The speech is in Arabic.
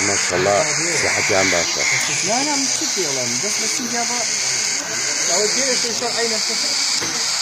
ما شاء الله صحتي عم باشا. لا مش كثير والله، بس نجي ابغى لو اديني شو عينك